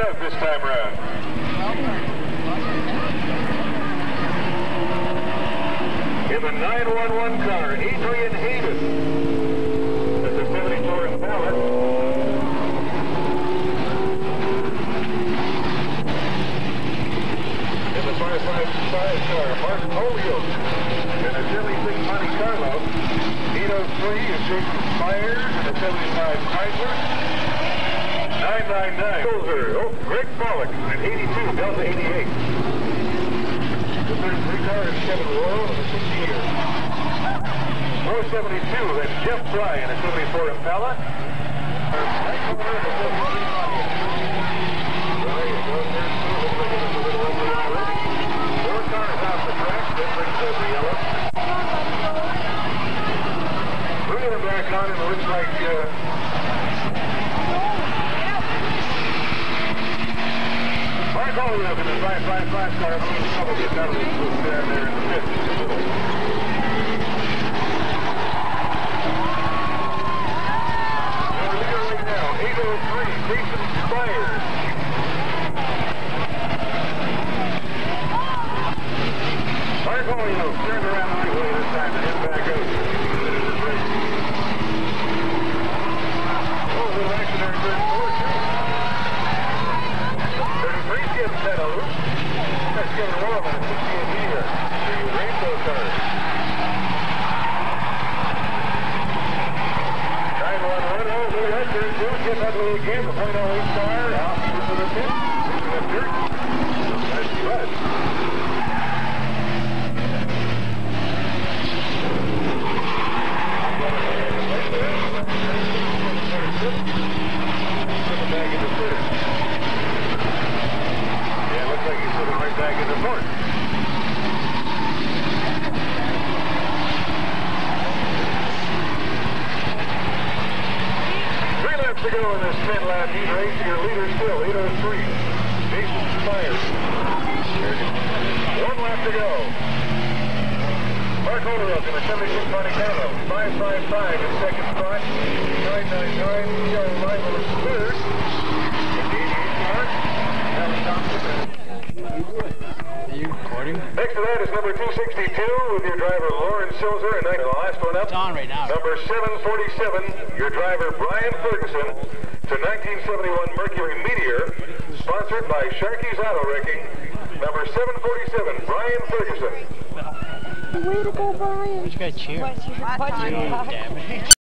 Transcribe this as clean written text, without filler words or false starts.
left this time around. In the 911 car, Adrian Hayden. That's a 74 in ballot. In the 555 car, Mark Holyoke. In a 76 Monte Carlo. 803 is Jason Spires in a 75 Chrysler. 999. Silver. Oh, Greg Pollock in 82, Delta 88. The 33 car is Kevin Royal in a 68. 472, that's Jeff Fry in a 74 Impala. Four cars off the track, that brings up the yellow. Bringing them back on, and it looks like Mark Holyoke in the 555 car, probably get down to the booth there in the fifth. Now, 803, Jason Spires. Mark Holyoke turned around the right way this time to head back out. Oh, a little action there in turn 4. 33 gets that out. That's Kevin Royal in a 68 Meteor. The rainbow car. 911, oh, look at turn 2. Get that way again. The .08 car out into the pit. Into the dirt. That's good. Back in the third. Yeah, looks like he's sitting right back in the fourth. 3 laps to go in this 10-lap heat race. Your leader still, 803. Jason Spires. 1 lap to go. Mark Holyoke in the 76 Monte Carlo. 555 in second spot. 999. Joe Lyman in third. Are you recording? Next to that is number 262 with your driver Lauren Silzer, and then the last one up. It's on right now. Number 747, your driver Brian Ferguson, to 1971 Mercury Meteor, sponsored by Sharkey's Auto Wrecking. Number 747, Brian Ferguson. Way to go, Brian. Which guy cheer? What's your Damn it.